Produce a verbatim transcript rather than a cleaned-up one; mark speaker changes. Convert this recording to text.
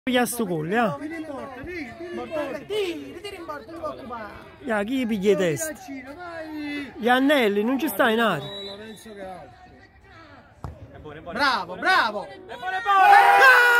Speaker 1: Piglia sto collo, eh? Ya, chi piglia i testa? Gli anelli, non ci sta in aria.
Speaker 2: Bravo, bravo!